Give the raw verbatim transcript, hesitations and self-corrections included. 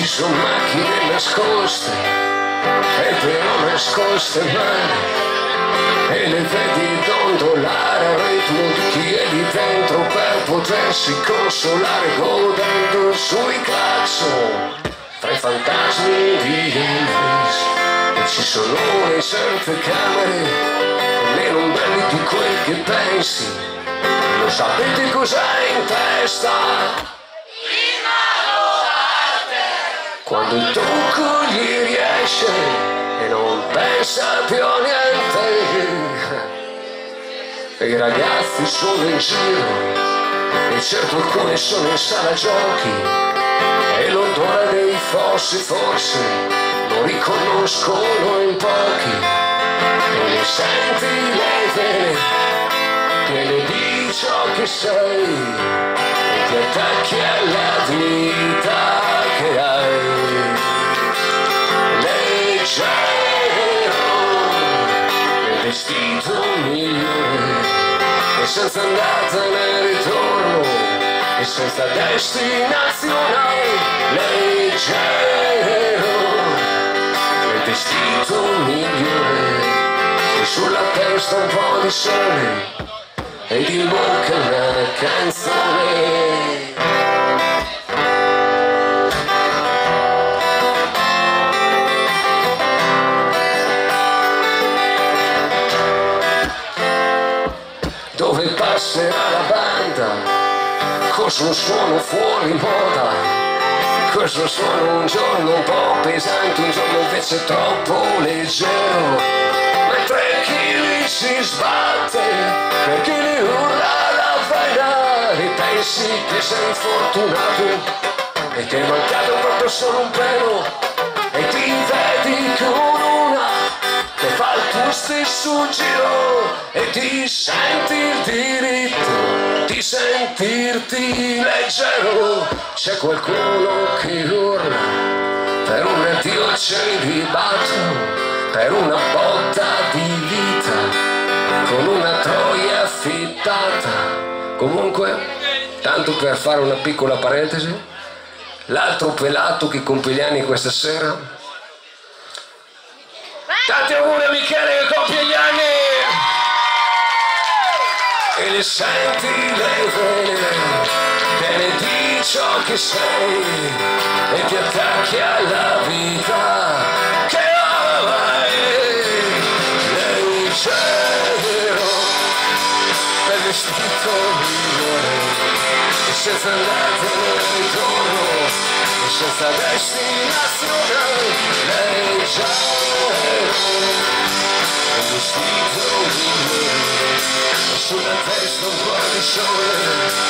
sono macchine nascoste e però nascoste male, e le vedi dondolare al ritmo di chi è lì dentro per potersi consolare godendo sui clacson fra i fantasmi di Elvis. E ci sono le certe camere meno belli di quel che pensi. Lo sapete cos'hai in testa? Il manuale. Quando il tocco gli riesce e non pensa più a niente. E i ragazzi sono in giro e certo alcuni sono in sala giochi, e l'odore dei fossi forse lo riconoscono in pochi, e le senti le vene piene di ciò che sei e ti attacchi alla vita che hai. Leggero nel vestito migliore e senza andata né ritorno e senza destinazione. Leggero nel vestito migliore e sulla testa un po' di sole ed in bocca una canzone. Dove passerà la banda, cosa un suono fuori moda, questo suono un giorno un po' pesante, un giorno invece troppo leggero, mentre chi li si sbatte, per chi li urla la faida, e pensi che sei fortunato e ti è mancato proprio solo un pelo, e ti vedi con una che fa il tuo stesso giro e ti senti il diritto di sentirti leggero. C'è qualcuno che urla per un addio al celibato, per una botta di vita con una troia affittata. Comunque, tanto per fare una piccola parentesi, l'altro pelato che compie gli anni questa sera, tanti auguri a Michele che compie gli anni, e le senti le vene piene di ciò che sei e ti attacchi alla vita che hai. Leggero nel vestito migliore e senza andata né ritorno e senza destinazione. Leggero vestito migliore, sulla testa un po' di sole